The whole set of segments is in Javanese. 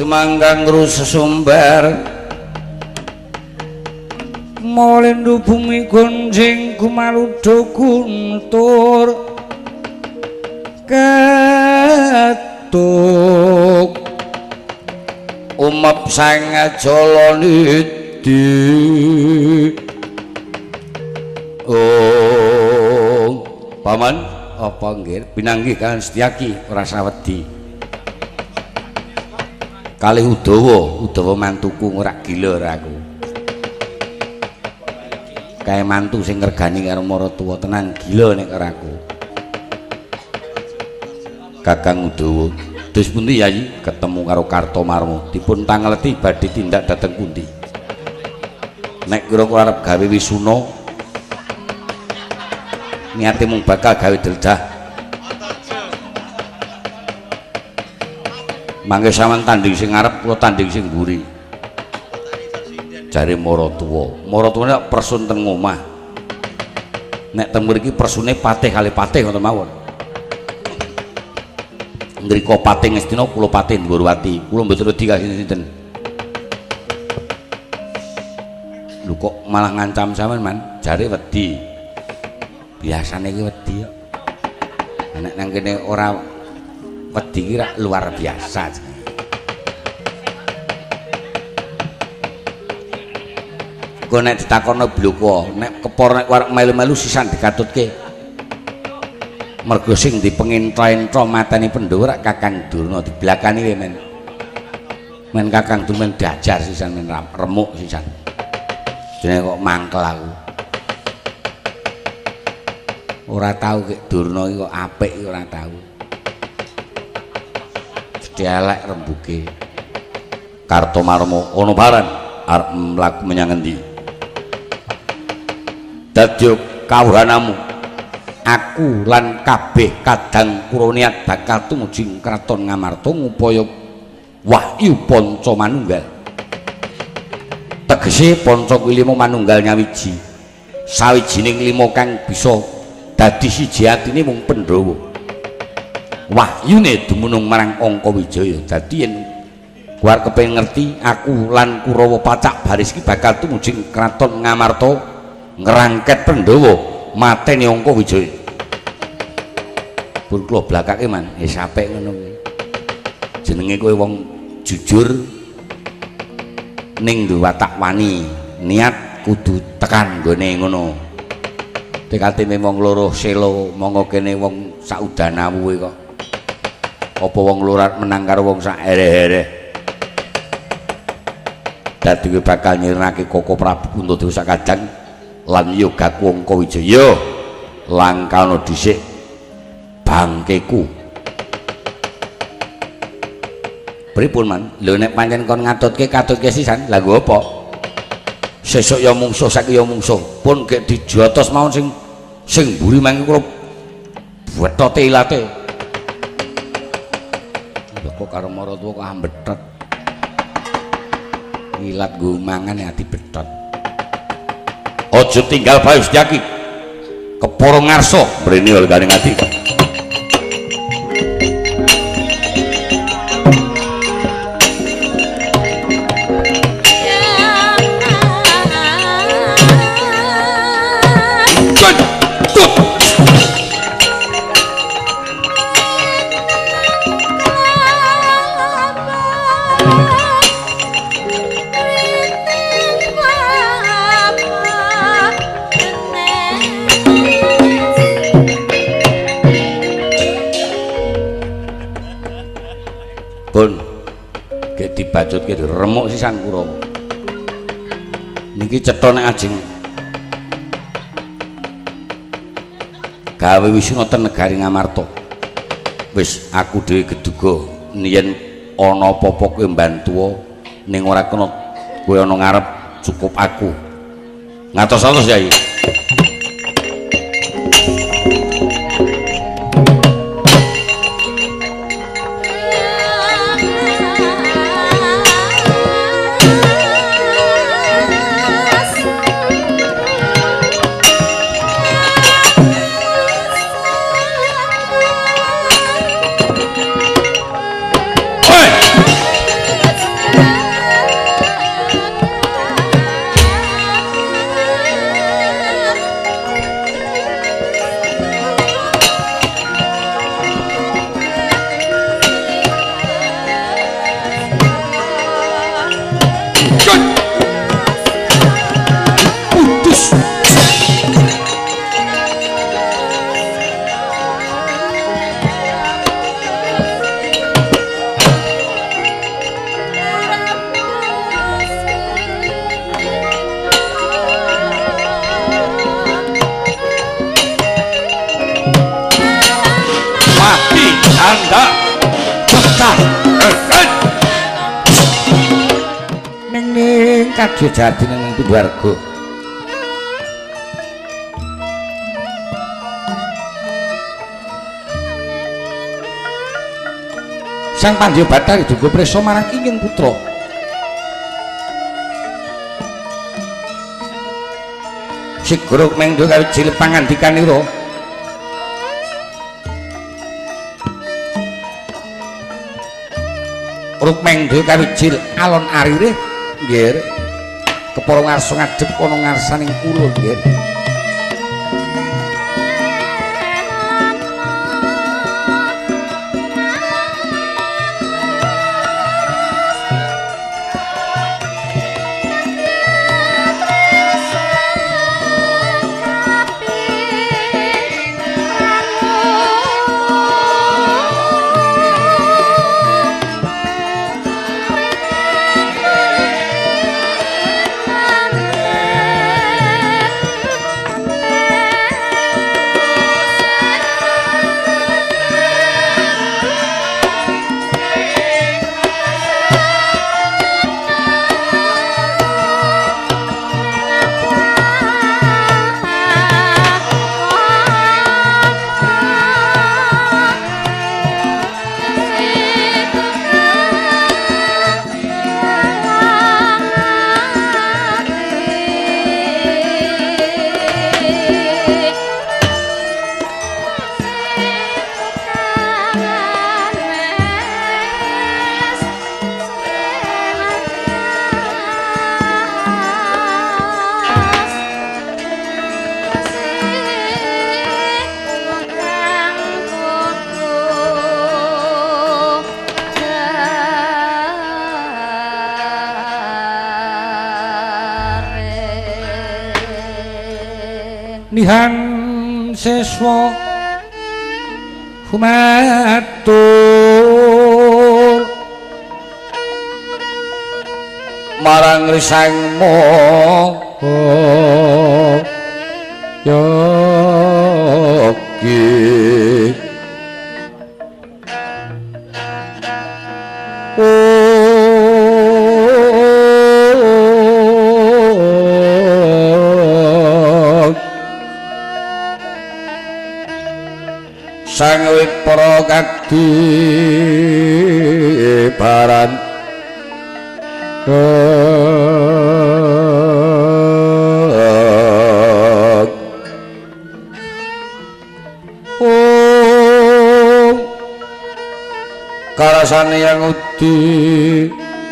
Semanggang terus sesumber molendu bumi gonjing kumaludo guntur ketuk umep sang jolonidi oh paman apa nggih pinanggih kan Setyaki rasa wedi kalih Udawa mantuku ora gila aku kae mantu sing ngregani karo maratuwa tenan gila nek karo aku Kakang Udawa dos pundi Yayi ketemu karo Kartomarma dipun tangleti badhe tindak dhateng pundi nek kira-kira arep gawe wisuna niate mung bakal gawe deldah mangke sampean tanding sing ngarep kula tanding sing mburi jare maratuwa nek persun ten omah nek teng mriki persune patih kali patih ngoten mawon ngrika patih Ngastina kula patih Ndorowati kula mboten wedi kasih sinten lho kok malah ngancam sampean man jare wedi biasane iki wedi kok nek nang kene ora wedi ki luar biasa kok nek ditakono bloko nek kepor nek arep melu-melu sisan dikatutke mergo sing dipengintra-intra mateni Pandhawa Kakang Durna dibelakani wae men Kakang Durna diajar sisan men remuk sisan jenenge kok mangkel aku ora tau kek Durna iki kok apik ora tau elek rembuke Kartomarma ana barang arep mlaku menyang endi dadi kawuhanamu aku lan kabeh kadang kula niat bakal tumuju kraton Ngamarta ngupaya wahyu panca manunggal tegese panca kuwi lima manunggal nyawiji sawijining lima kang bisa dadi siji atine mung Pandhawa wahyune dumunung marang Angkawijaya dadi yen kuwi kepengin ngerti aku lan Kurawa Pacak baris iki bakal tumuju kraton Ngamarta ngrangket Pandhawa mateni Angkawijaya pun kula blakake man wis apik ngono kuwi jenenge kowe wong jujur ning duwe watak wani niat kudu tekan nggone ngono tekatine wong loro selo monggo kene wong saudanamu kowe kok apa wong lurat menang karo wong sak ereh-ereh dadi kowe bakal nyirnake Koko Prabu Puntadewa Kadang lan yogaku Angkawijaya langkana dhisik bangkeku pripun man lho nek pancen kon ngatutke sisan lha nggo apa sesuk ya mungsuh saiki ya mungsuh pun gek dijotos mawon sing mburi mangke kula wetote ilate kok karo maratuwa kok ambetet ilat nggo mangan ya dibetot aja tinggal bae Setyaki kepara ngarsa mrene oleh ati bajutke remuk sisan Kurawa niki cetha nek ajeng gawe wisuna ten negari Ngamarta wis aku dhewe geduga yen ana apa-apa kowe mbantu ning ora kena kowe ana ngarep cukup aku ngatos-atos Yai ning kadya jati ning Pindwarga. Sang Pandya Bathari duka prisa marang ingin putra. Sigara mengdo kawiji pangandikanira. Rukmengdo kawiji alon arire nggih. Kepara ngarsa ngadhep ana ngarsaning ulun nggih. Nihan seswa humatur marang risangmu yogi sang wipra kadibaran karasane yang udi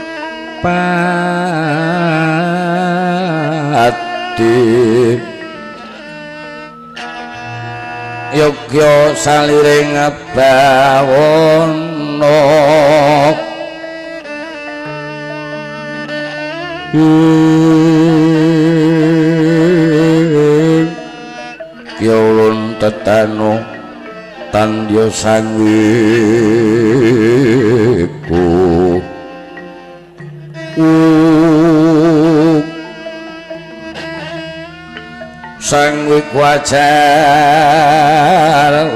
pati yogya saliring bawana ulun tetanu tandya sangwiku sangwik wajar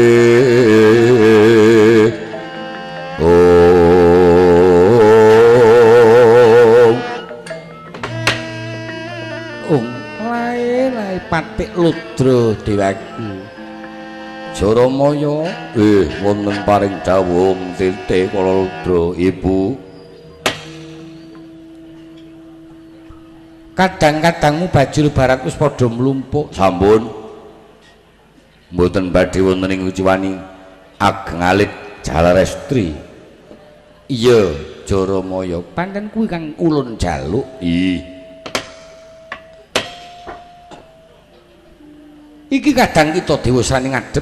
lae patik ludra dewaku Jaramaya wonten paring dawuh titik kala ludra ibu kadang-kadangmu bajul barat wis padha mlumpuk sampun mboten badhe wonten ing uciwani ageng alit Jalarestri iya Jaramaya pancen kuwi kang ulun jaluk iki kadang kita dewasane ngadhep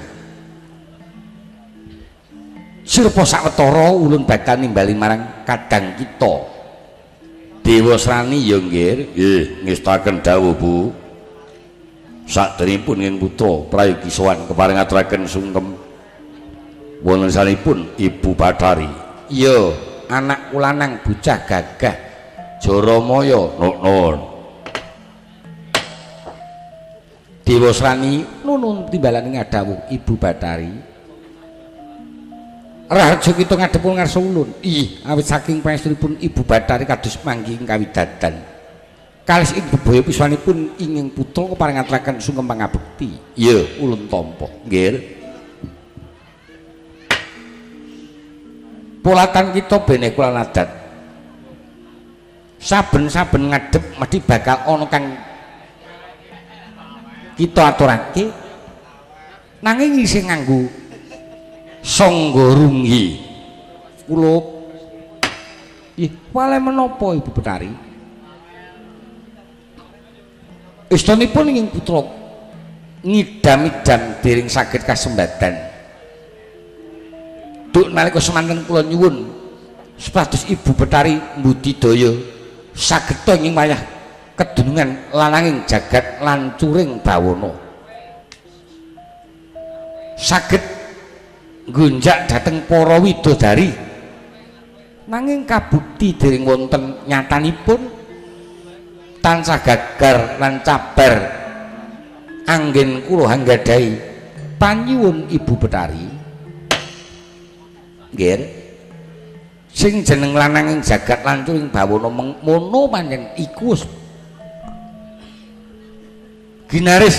sirpa sawetara ulun bakal nimbali marang kadang kita Dewasrani ya nggih ngestaken dawuh Bu sakderengipun ing putra prayogi sowan keparing aturaken sungkem wonten sanipun Ibu Bathari iya anak lanang bocah gagah Jaramaya nuwun Dewasrani nuwun timbalane ngadhawuh Ibu Bathari Raharja kita ngadhepun ngarsa ulun. Ih, awit saking pangestunipun Ibu Bathari kados manggi kawidadan. Kalis ing bebaya pisanipun inging putra keparing aturaken sungkem pangabekti. Iya, ulun tampa. Nggih. Polatan kita bene kula adat. Saben-saben ngadhep mesti bakal ana kang kita aturake. Nanging isih nganggo sangga runghi. Kula ih, wale menapa Ibu Bathari? Istanipun ingin putra ngidam-idam dering saged kasembadan. Duk nalika semanten kula nyuwun supados Ibu Bathari mbudidaya sageta ing wayah kedunungan lananging jagat lan curing bawana. Saged nggonjak dhateng para widodari. Nanging kabukti dering wonten nyatanipun tansah gagar lan cabar anggen kula anggadhahi panyuwun Ibu Bathari. Nggih. Sing jeneng lananging jagat lan curing bawana mono pancen iku ginaris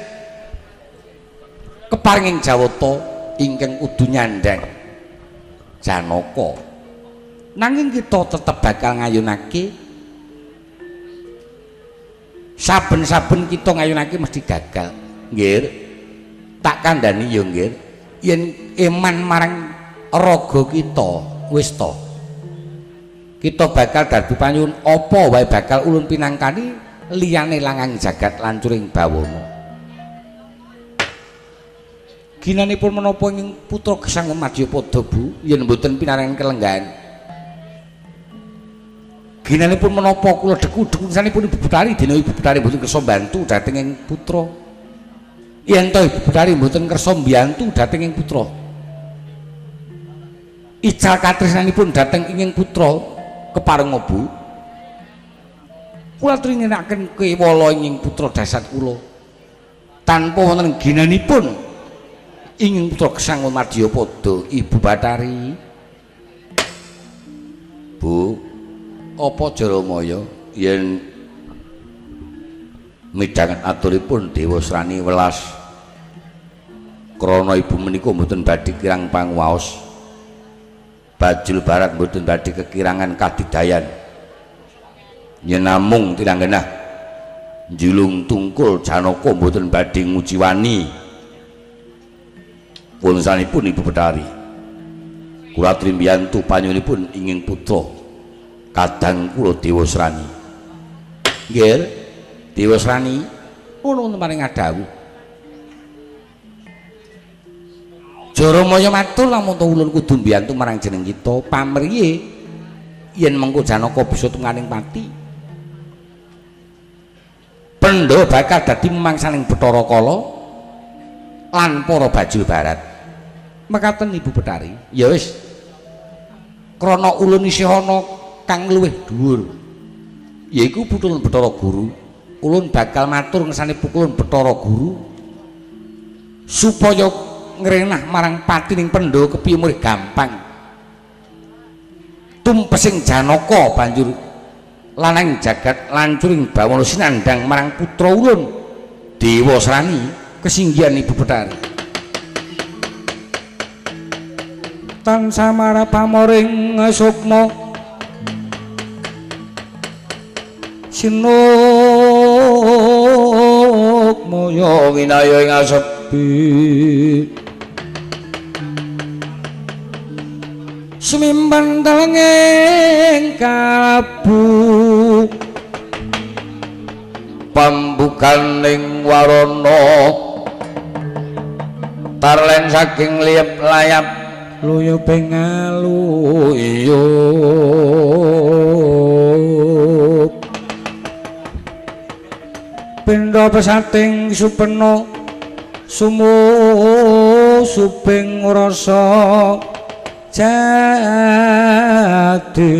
keparinging jawata ingkang kudu nyandhang Janaka. Nanging kita tetep bakal ngayunake saben-saben kita ngayunake mesti gagal. Nggih. Tak kandhani ya nggih. Yen iman marang raga kita wis to. Kita bakal dadi panyuwun apa wae bakal ulun pinangkani liyane langang jagat lan curing bawana. Ginanipun menapa ing putra gesang Madyapada Bu yen mboten pinaringan kelenggahan. Ginanipun menapa kula deku-deku sanipun Ibu Bathari dina Ibu Bathari mboten kersa mbantu dhateng ing putra. Yen to Ibu Bathari mboten kersa mbantu dhateng ing putra. Ical katresnanipun dhateng ing putra keparenga Bu. Kula tringenaken kewala ing putra dasat kula. Tanpa wonten ginanipun ing putra gesang Madyapada Ibu Bathari. Bu, apa Jaramaya yen midhanget aturipun Dewa Srani welas krana ibu menika mboten badhe kirang panguwaos, Bajul Barat mboten badhe kekirangan kadidayan, yen namung tiranggenah njulung tungkul Janaka mboten badhe ngujiwani punsanipun Ibu Bathari. Kula trimbiyantu panyuwunipun inging putra kadang kula Dewa Srani. Nggih, Dewa Srani ngono paring ngadhawuh. Jaramaya matur lamun to ulun kudu mbiyantu marang jeneng kita pamriye yen mengko Janaka bisa tungganing pati. Pendha bakal dadi mangsaning Bathara Kala lan para Bajul Barat. Mekaten Ibu Bathari. Ya wis. Krana ulun isih ana kang luwih dhuwur yaiku putulan Bathara Guru, ulun bakal matur ngersane pukulun Bathara Guru supaya ngrenah marang patining Pandhawa kepiye murih gampang tumpesing Janaka banjur lanang jagat lancuring bawana sinandhang marang putra ulun Dewa Srani kesinggihan Ibu Bathari. Tansah marang pamoring sukma sinuk moyo winaya ing asepi sumimban dalenging kalabu pambukaning warana tarlen saking liep layap luyu pengalu iyo pindha pesating supena sumu suping rasa jati.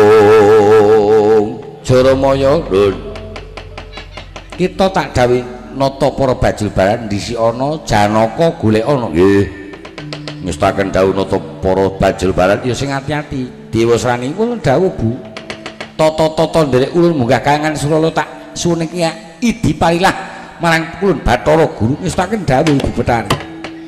Om Jaramaya, Lur. Kita tak dawuh nata para bajul barat ndisi ana Janaka golek ana nggih ngestaken dawuh nata para bajul barat ya sing ati-ati Dewa Srani kula dawuh Bu tata-tata nderek ulun munggah kayangan Surala tak suwun iki idi parilah marang kulun Bathara Guru ngestaken dawuh Ibu Betari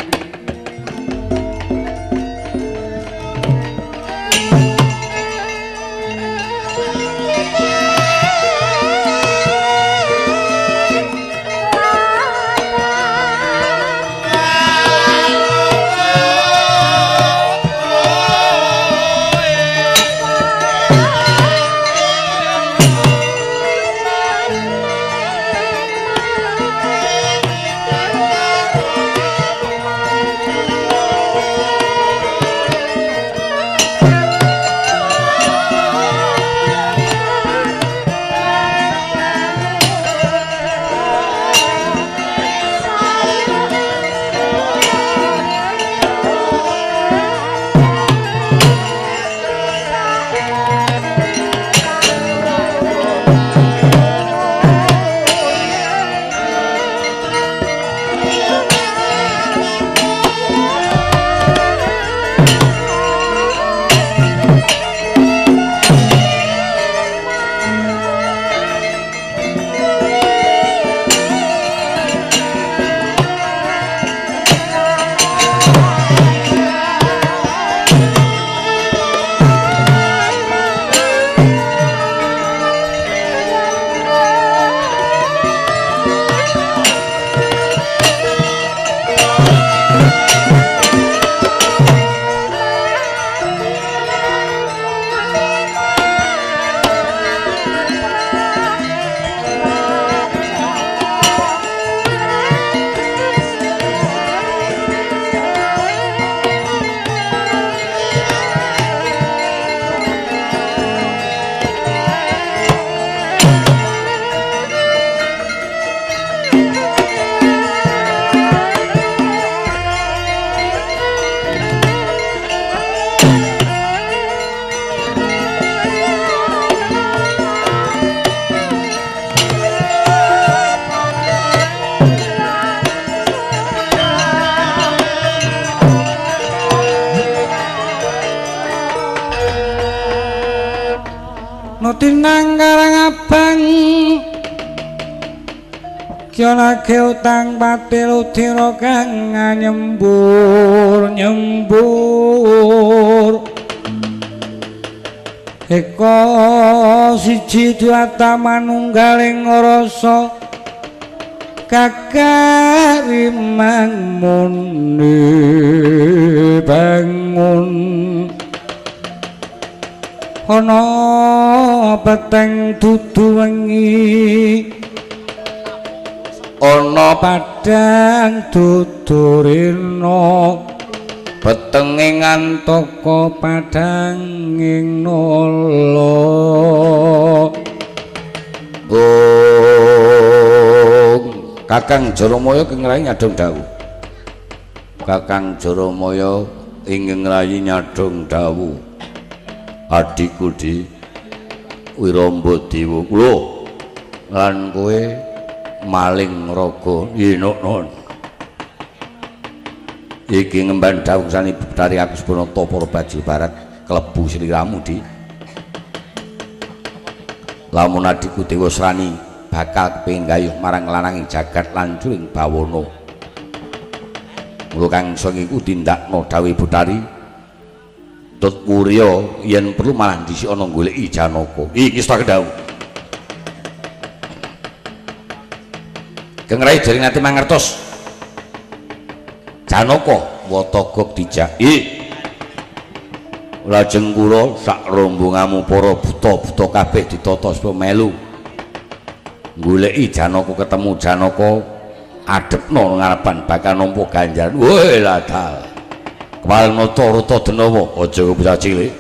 Nutinang karang abang Kyolake utang patil udhira kang nyembur Eka siji duata manunggaling rasa kakariman muni bangun ana peteng dudu wengi ana padang dudu rina petenge ngantaka padang ing nala Kakang Jaramaya kengrayi nyadong dawuh Kakang Jaramaya ing ngrayi nyadong dawuh adikku di Wiramba-dewa kula lan kowe maling raga yenokno iki ngemban dawuh sani Betari aku sebenata para bajul barat klebu sliramu di lamun adikku Dewa Srani bakal kepengin gayuh marang lananging jagat lan juring bawana mula kang iso iku tindakno dawuh Betari Tut Wurya yen perlu malah dhisik ana goleki Janaka. Iki sak dawuh. Kengrai jaring ati mangertos. Janaka watagok dijaki. Lajeng kula sak rombonganmu para buta-buta kabeh ditata supaya melu. Goleki Janaka ketemu Janaka adepno ngarepan bakal nampa ganjaran. Woi ladal. Kepala nata ruta denawa aja bocah cilik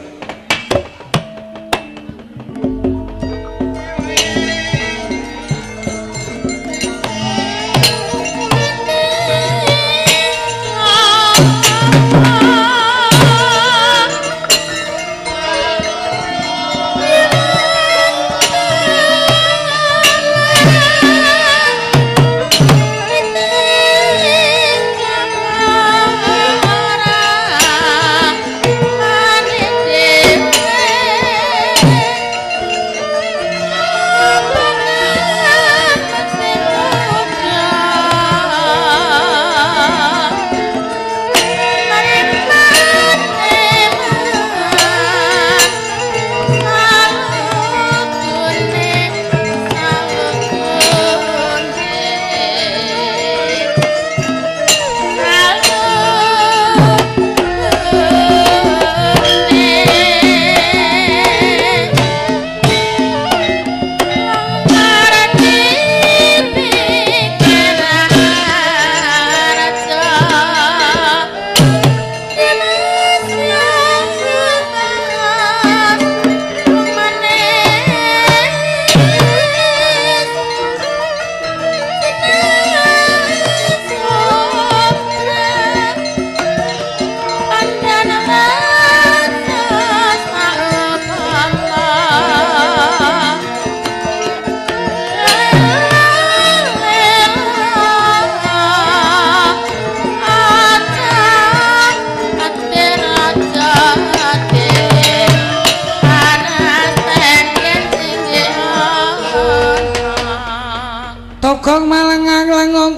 togong malengang-lengung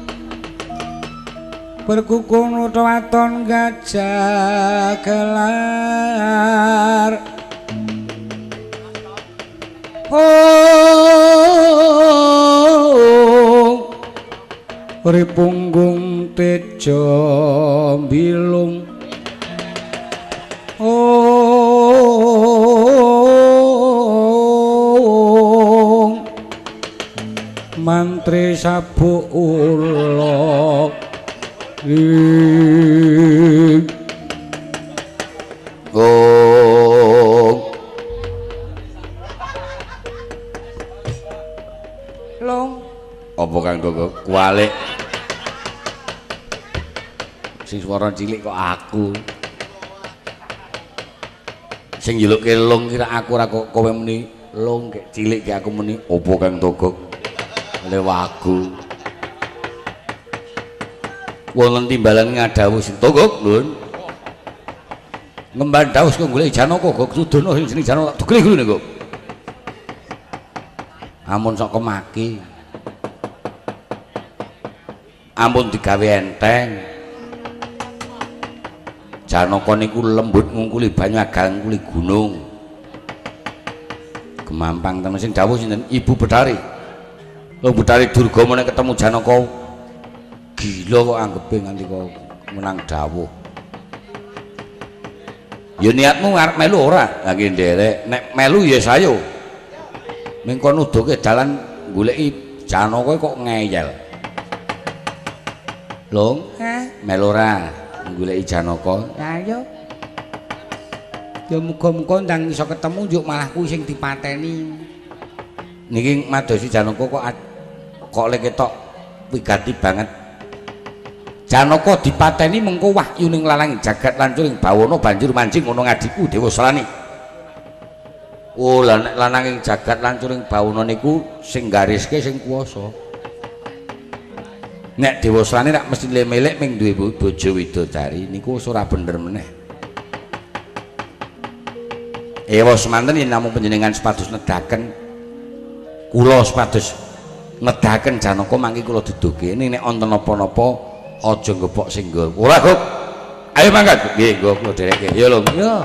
berkukung waton gajah gelar uri punggung tejo bilung mantri sabuk ulo Long apa Kang Gogo kualik sing swara cilik kok aku sing njelukke Long kira aku ora kok kowe muni Long kek cilik kek aku muni apa Kang Gogo lewaku wonten timbalan ngadhawuh sing Gogo lho ngembang daus kok golek Janaka kok sudono sing jeneng Janaka dugele gulu niku ampun sok kemaki ampun digawe enteng Janaka niku lembut ngungkuli banyu agang ngungkuli gunung gemampang temen sing dawuh sinten Ibu Betari lho Betari Durga meneh ketemu Janaka gila kok anggepe nganti kok menang dawuh ya niatmu arep melu ora lha nggih nderek nek melu ya sayo mengko nuduhke dalan goleki Janaka kok ngeyel Long melu ora goleki Janaka ya ayo ya muga-muga ndang iso ketemu njuk malah kuwi sing dipateni niki madosi Janaka kok lek ketok wigati banget Janaka dipateni mengko wahyu ning lalang jagat lancuring bawana banjur mancing ngono ngadiku Dewa Slani. Oh lah nek lananging jagat lancuring bawana niku sing gariske sing kuwasa. Nek Dewa Slani rak mesti melek ming duwe bojo widodari niku ora bener meneh. Ewa semanten yen namung panjenengan sepados nedaken kula sepados nedaken Janaka mangke kula duduhke nek wonten napa-napa aja ngebok singgol. Ora, Gop. Ayo mangkat. Nggih, Gop, kula dereke. Ya, Lho. Ya.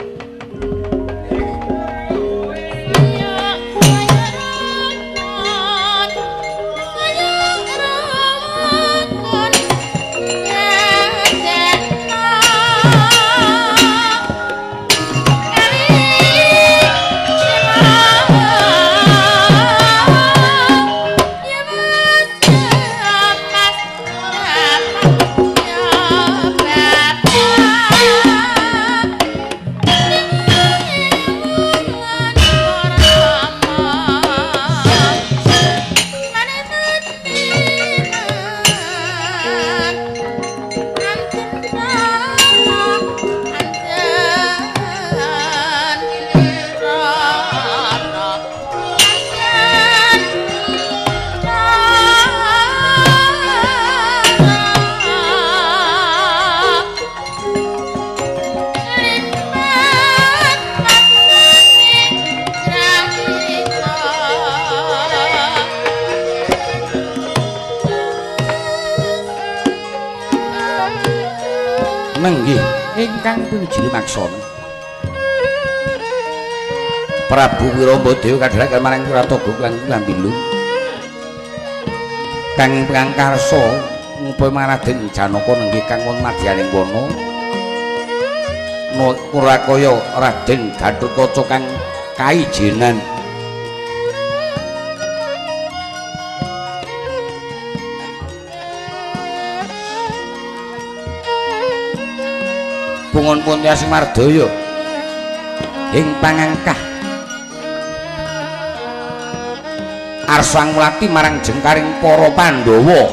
Ingkang pinuji maksana Prabu Wirambadéwa kadharaken marang Kuratoga lan Lambilu kang prangkarsa ngupaya Raden Janaka nenggih kang wonten madyaning wana Nurakaya Raden Gatotkaca kang kaijenan pungun Puntyasi Mardaya ing pangangkah arsa ngulati marang jengkaring para Pandhawa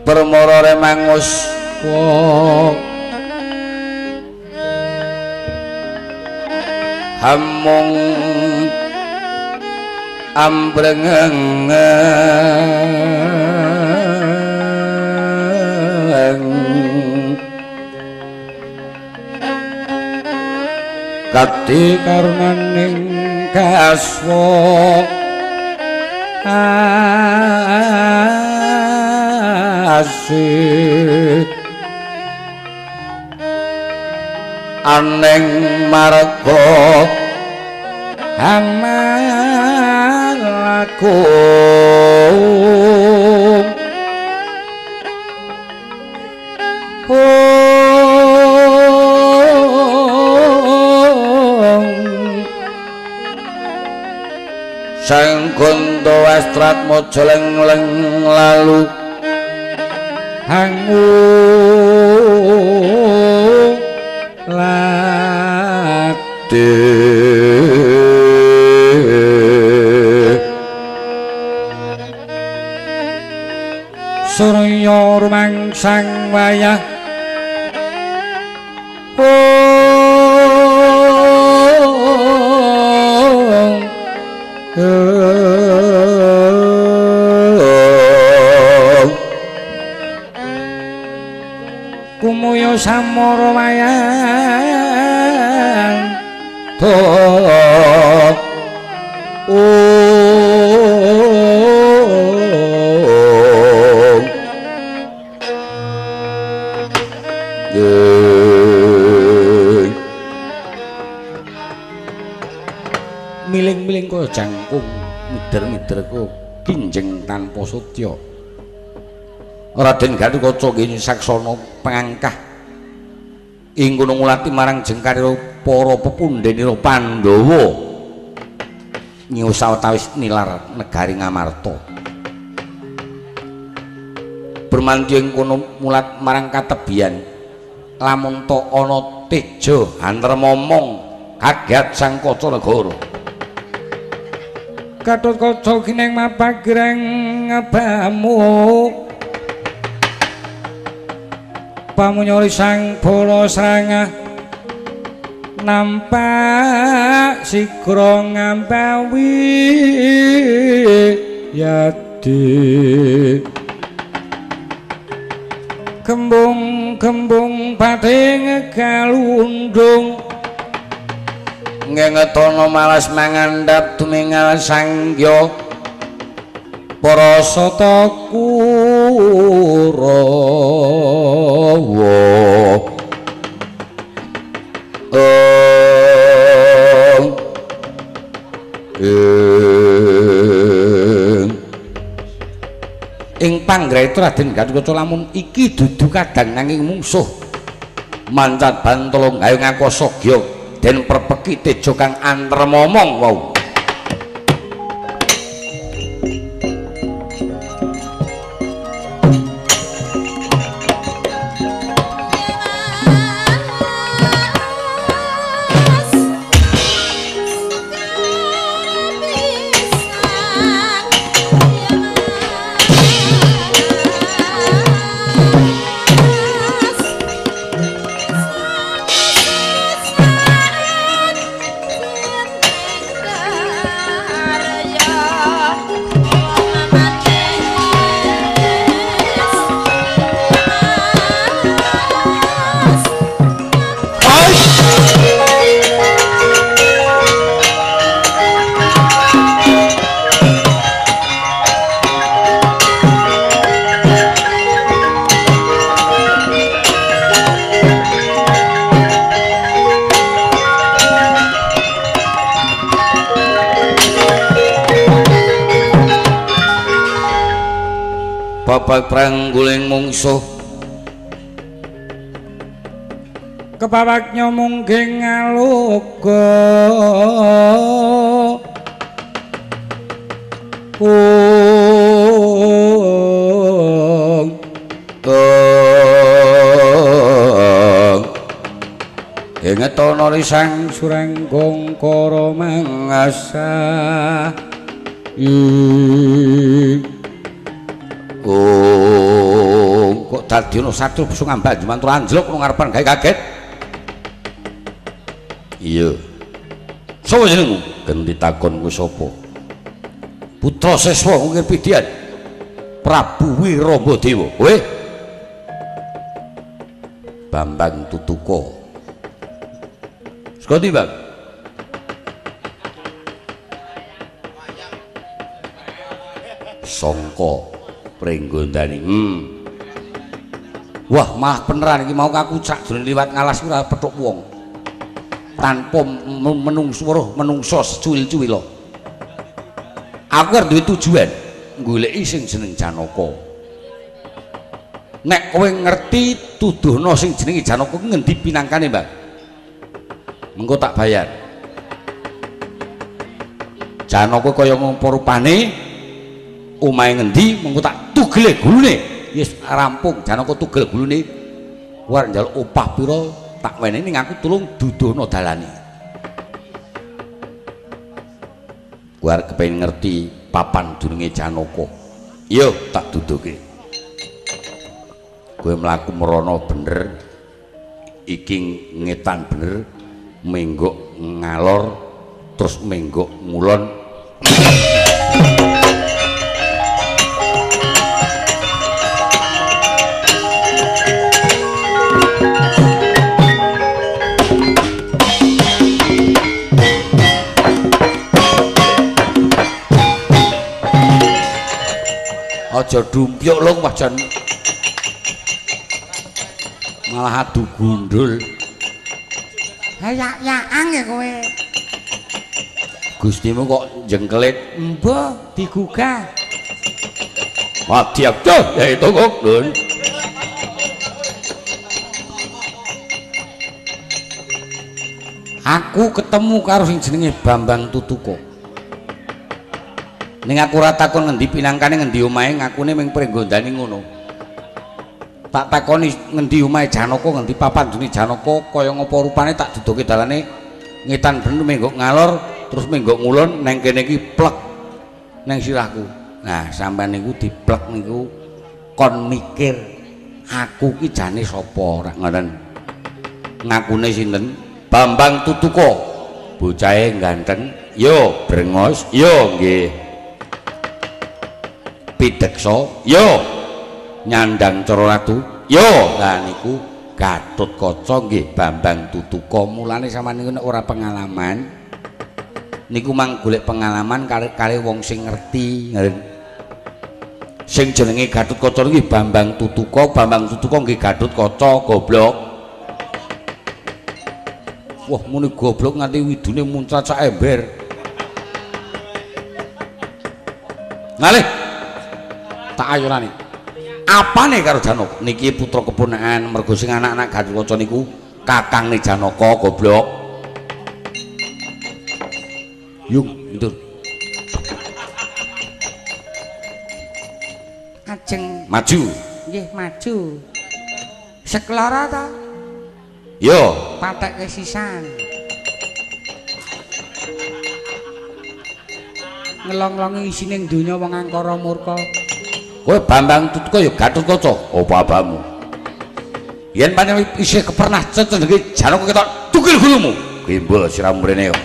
permara remangus wong hamung ambrengeng kati karunaning kaswa asih aneng marga amalaku sang gondo astrat mojo leng-leng lalu hangu lati surya rumangsang wayah kumuyo samara wayang miling-miling kaya jangkung mider-mider kaya kinjeng tanpa sutya Raden Gatotkaca nggih saksana pangangkah ing Gunung Ulati marang jengkarira para pepundhenira Pandhawa nyusawatawis nilar negari Ngamarta bermantya ing kono mulat marang katebian lamun ta ana teja antremomong kagat sang kaca negara Gatotkaca kineng mapagreng ngabamu pamunyori sang bala srangah nampak sigra ngampawi yadi gembung-gembung pating galundung ngengetana malas mangandhap tumingal sangya para sata Kurawa ing panggraita Raden Gatotkaca lamun iki dudu kadang nanging mungsuh mancat bantolong ayo ngakosagya den perpeki teja kang antremomong wau babak prangguling mungsuh kepawaknya mungging ngaloga ingetono risang surenggong kara mangasa kok dadi ono satu bisa ngambak jumantur anjlok nang ngarepan gawe kaget. Iya. Sapa jenengmu? Ganti takon kuwi sapa? Putra Seswa mungkin pidian. Prabu Wiramadewa. Kowe? Bambang Tutuka. Saka ndi, Bang? Sangka Prenggondani. Wah, malah beneran iki mau aku sakjroning liwat ngalas ora pethuk wong. Tanpa menungso secuil-cuwila. Aku arep duwe tujuan goleki sing jeneng Janaka. Nek kowe ngerti tuduhna sing jenenge Janaka ku ngendi pinangkane, Mbak? Mengko tak bayar. Janaka kaya ngopo rupane? Omahe ngendi? Mengko tak tugele gulune. Wis rampung Janaka tugel gulune. War njaluk opah pira tak weneni ning aku tulung duduhna dalane. Kowe arep kepengin ngerti papan dununge Janaka. Iya, tak duduke. Kowe mlaku merana bener. Iki ngetan bener, menggok ngalor terus menggok ngulon. Aja dumpiuk lho wajan malah adu gundul. Hayak-yakan ya kowe. Gustimu kok jengkelit. Mbah digugah. Mati aku ya itu kok Dun. Aku ketemu karo sing jenenge Bambang Tutuka. Ning aku ora takon ngendi pinangkane ngendi omahe ngakune ming Prenggondani ngono. Tak takoni ngendi omahe Janaka ngendi papan dune Janaka kaya ngapa rupane tak duduke dalane ngetan bener menggok ngalor terus menggok ngulon neng kene iki plek neng sirahku. Nah, sampean niku diplek niku kon mikir aku ki jane sapa ora ngoten. Ngakune sinten? Bambang Tutuka. Bocahe ganteng, yo brengos, yo nggih. Pideksa, yo nyandang Cara Ratu, yo lah niku Gatotkaca nggih Bambang Tutuka. Mulane sampeyan niku nek ora pengalaman niku mang golek pengalaman kali wong sing ngerti. Sing jenenge Gatotkaca nggih Bambang Tutuka, Bambang Tutuka nggih Gatotkaca goblok. Wah, muni goblok nganti widune muncrat sak ember. Ngalih tak ayunane. Apane karo Janaka? Niki putra keponakan mergo sing anak-anak Gatotkaca niku kakangne Janaka goblok. Yung, ndur. Ajeng Maju. nggih maju. Seklara ta? Yo, Patekke sisan. Ngelong-longi isining donya wong angkara murka. kowe Bambang Tutuka ya Gatotkaca apa abamu? Yen pancen isih kepernah cecendheke Janaka ketok tukil gulumu. Gimbal siramu mrene yo.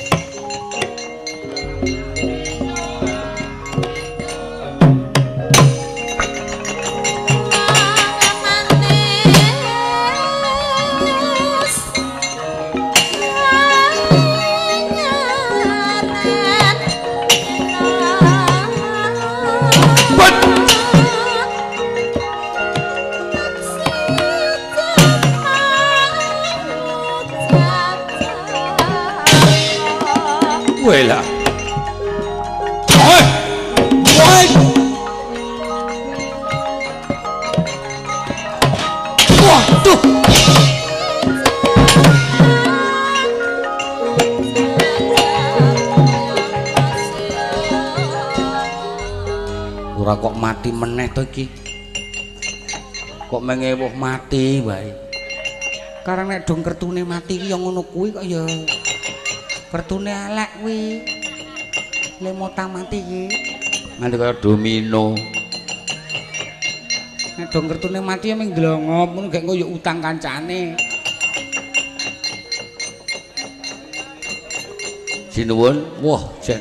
Wela. Oi. Oi. Waduh. Ora kok mati meneh to iki. Kok mengewuh mati wae. Karang nek dong kertune mati ki ya ngono kuwi kok ya. Kertune elek kuwi. Lemotang mati ki. Nganti kaya domino. Nek dong kertune mati ya ming ndelongop ngono gek koyo utang kancane. Sinuwun, wah jen.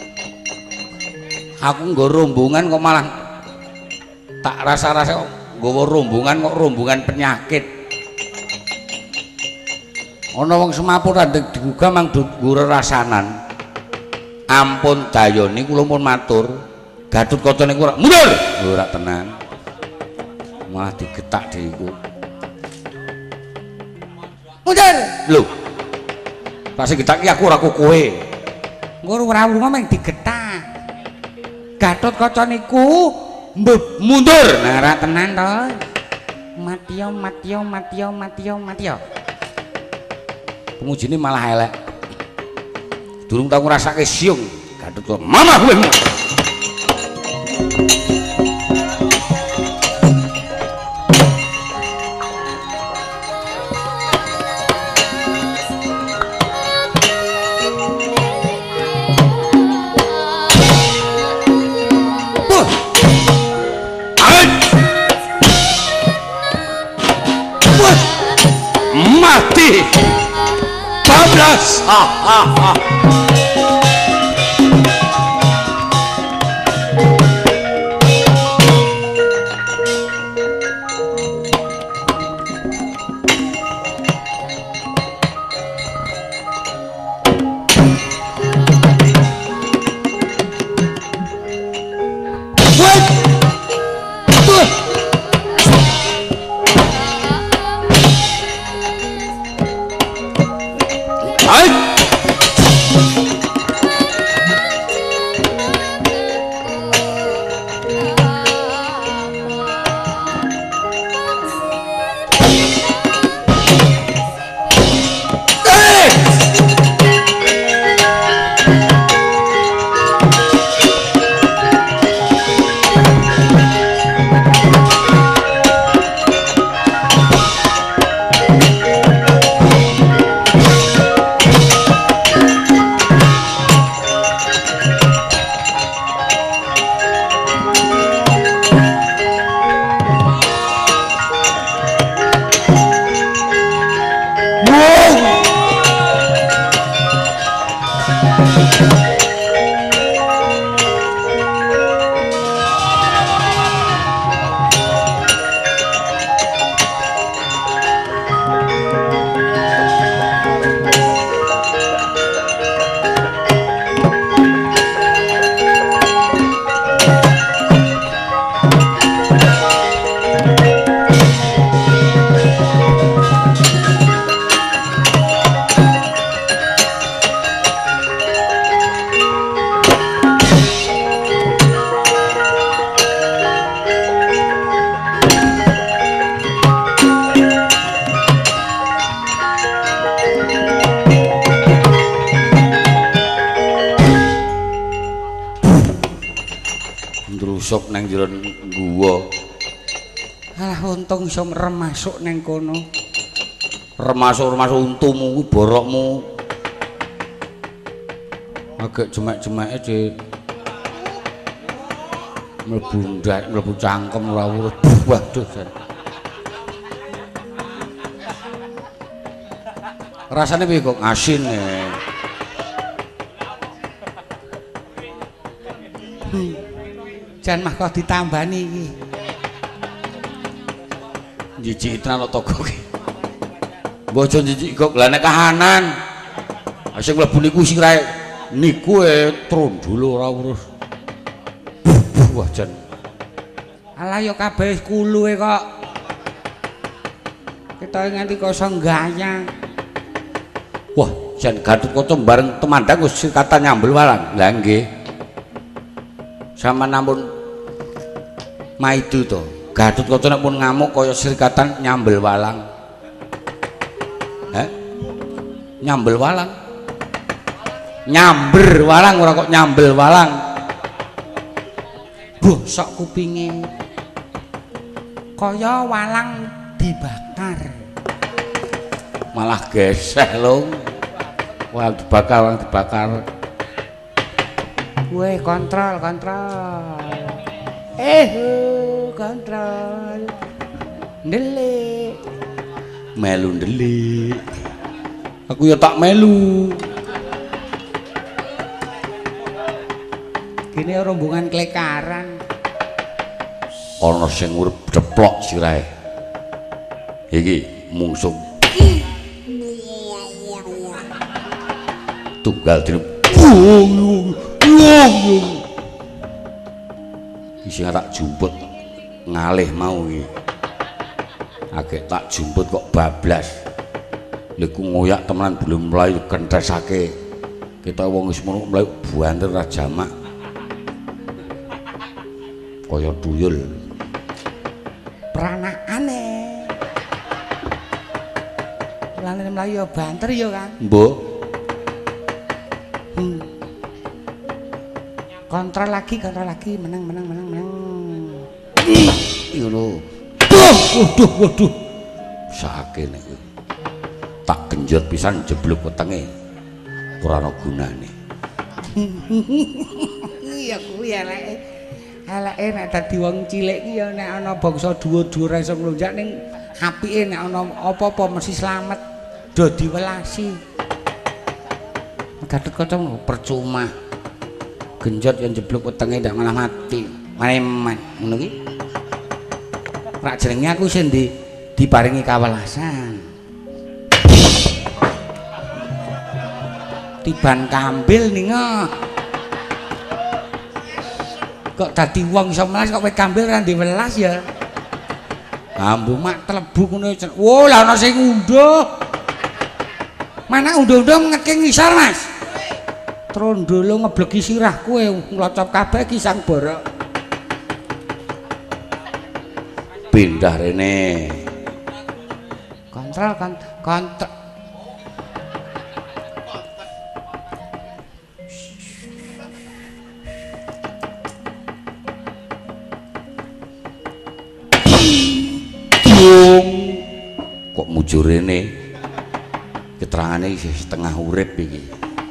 Aku nggo rombongan kok malah tak rasa-rasa kok nggawa rombongan kok rombongan penyakit. Ana wong semaput andek digugah mang nggo rasanan. Ampun dayoni kula pun matur. Gatotkaca niku ora mundur. Ora tenan. Malah digetak diriku. Mundur. Lho. Pas getak iki aku ora kowe. Engko ora urung meng digetak. Gatotkaca niku mundur. Nah ora tenan to. Matiyo. Pemujine malah elek. Durung tau ngrasake siung. Gatotkaca mamah kowe. Mati bablas. Ndrusuk nang jero guwa. Alah untung iso remasuk nang kono. Remasuk untumu kuwi borokmu. Agak jemek-jemeke Dik. Mlebu cangkem ora urut. Waduh. Rasane piye kok asin e. Jan mah kok ditambani iki. Jijik tenan toko iki. Mbok aja jijik kok lah nek kahanan. Sing mlebu niku sirahe niku trondol ora urus. Wah jan. Alah ya kabeh kuluwe kok. Kita nganti kosong gayang. Wah, jan Gatotkaca bareng temandang wis sikatan nyambel walang. Lah nggih. Sama namun maidu to. Gatotkaca nek pun ngamuk kaya sirikatan nyambel walang. Nyambel walang. Nyamber walang ora kok nyambel walang. Bosok kupinge. Kaya walang dibakar. Malah geseh lho. Walang dibakar. Weh, kontrol. kontrol. Ndelik. Melu ndelik. Aku ya tak melu. Kene rombongan klekaran. Ana sing urip deplok sirahe. Iki mungsuh. Tunggal dina. Isi tak jumput ngalih mau iki. Agek tak jumput kok bablas. Lha ku ngoyak temenan belum mlayu kentresake. Kita wong wis mono mlayu banter ra jamak. Kaya tuyul. Peranakane. Lane mlayu banter ya, Kang. Mbok. Kontrol lagi, menang. Iyo lho. Waduh. Sakene kuwi. Tak genjot pisan jeblok wetenge. Ora ana gunane. Iya kuwi eleke. Eleke nek dadi wong cilik ki ya nek ana bangsa dhuwur-dhuwur iso nglonjak ning apike nek ana apa-apa mesti slamet. Do diwelasi. Gatotkaca percuma. Genjot yang jeblok wetenge ndak malah mati. Mareman ngono ki. Rak jenenge aku sing diparingi kawelasan. Tiban kambil ninga. Kok dadi wong iso melas kok kowe kambil ora diwelas ya. Ambu mak telebu ngono. Wo lah ana sing unduh. Mana unduh-unduh ngeke ngisor, Mas. Trondolo ngebleki sirah kowe nglocop kabeh ki sang borok. Pindah rene. Kontrol. Kok mujur rene? Keterangane isih setengah urip iki.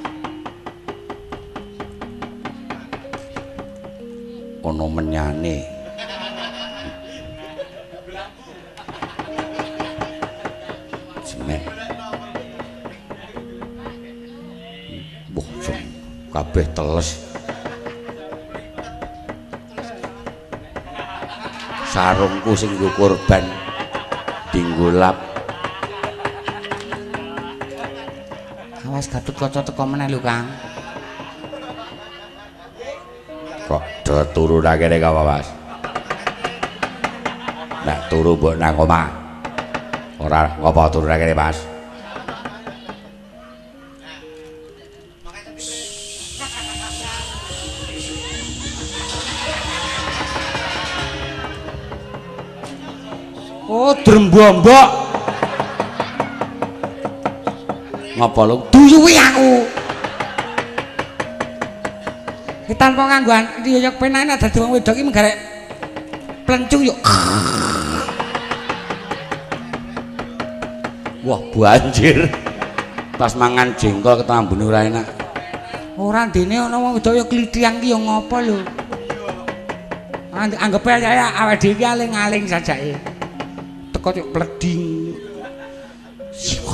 Ana menyane. Semek. Kabeh teles. Sarungku sing nggo korban dinggo lap. Awas Gatotkaca teko meneh lho, Kang. Kok do turu nang kene kok, Mas? Nek turu mbok nang omah. Ora ngopo turu nang kene, Mas? Oh, drembombok. Ngapa lu? Duyuwi aku. Iki tanpa nganggo yo penane dadi wong wedok iki menggarek plencung yo. Wah, banjir. Pas mangan jengkol ketambune ora enak. Ora dene ana wong wedok yo klithiang ki yo ngopo lho. Anggepe ya awake dhewe aling-aling sajake. Teko yo pleding. Siwa.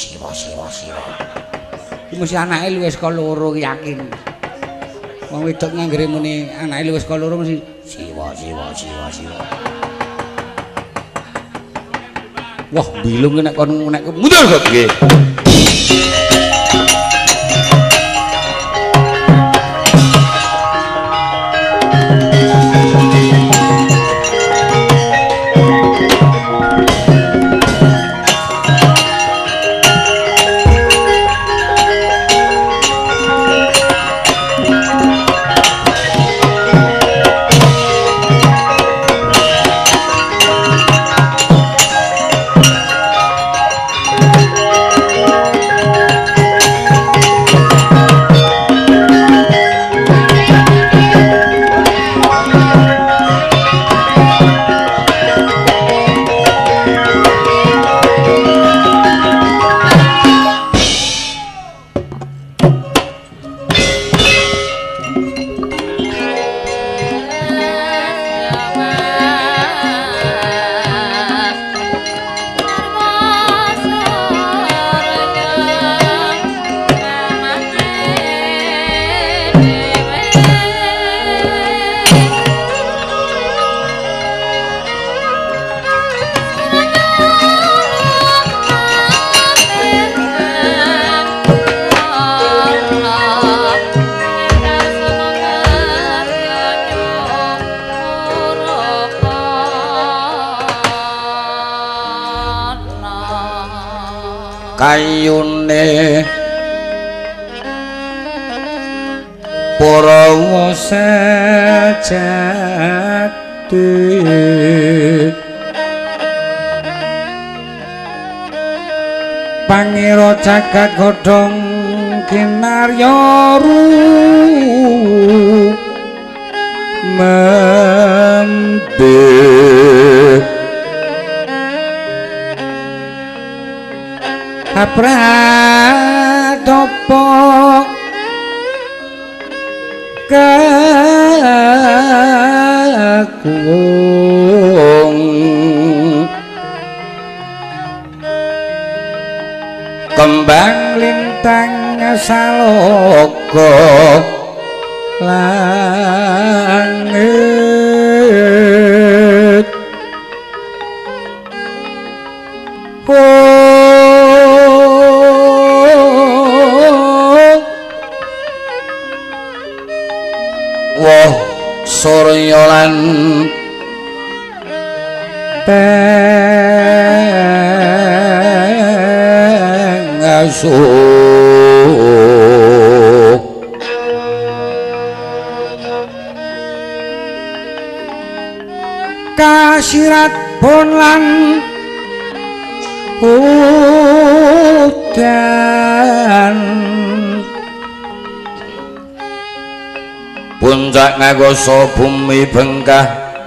Iki mesti anake luwih saka loro yakin. Wong wedok nganggere muni anake luwih saka loro mesti siwa. Wah, bilung nek kon nek mundur kok nggih. kayune Purawa sejati Pangira jagat godhong kinaryaru mende apratopo kakung kembang lintang saloka langit wah surya lan asuh kasirat pun lan udan puncak ngagoso bumi bengkah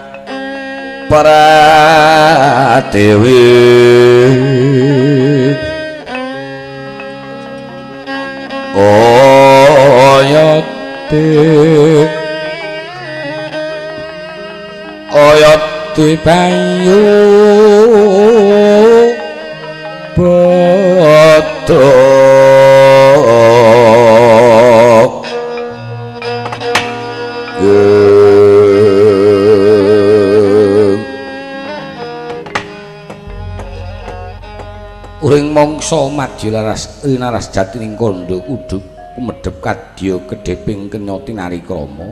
para dewi oyoti bayu boto uring mangsa madya laras rinaras jatining kandha uduk kumedhep kadya kedheping kenyoti narikrama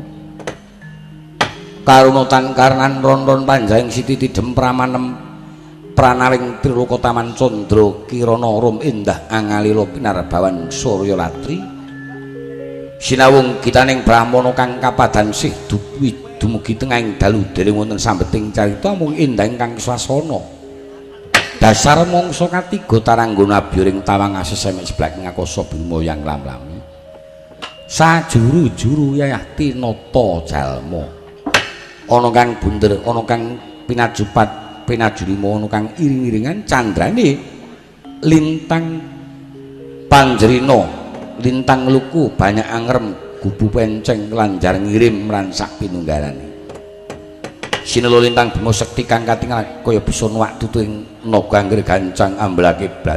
karunutan karnan ron-ron panjang siti tidem pramanem pranawing triloka taman candra kirana rum endah angalila pinarbawan surya latri sinawung gitaning brahmana kang kapadan sih dumugi tengahing dalu dereng wonten sambeting carita mung endah ingkang swasana dasar mangsa katiga taranggana abyoring tawang asesemek seblak ngakoso bima yang lam-lami sajuru-juru yayah tinata jalma ana kang bunder ana kang pinajupat pinajurima ana kang iring-iringan candrane lintang panjrina lintang luku banyak angrem gubu penceng lanjar ngirim ransak pinunggalane sinelo lintang bima sekti kang katingal kaya bisa nuwak tutuing naga anggere gancang ambelake blat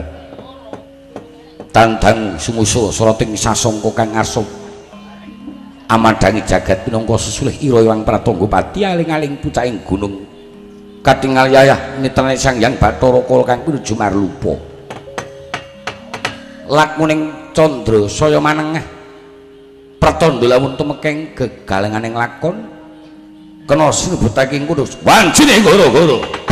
tandang sumusul soroting sasangka kang asop amadangi jagat pinangka sesulih ira iwang pratangga pati aling-aling pucaking gunung katingal yayah nitrane Sang Hyang Bathara Kala kang pinuju marlupa lakmuning candra saya manengah pratandha lamun tumekeng gegalenganing lakon kena sinebutake kudus wancine goro-goro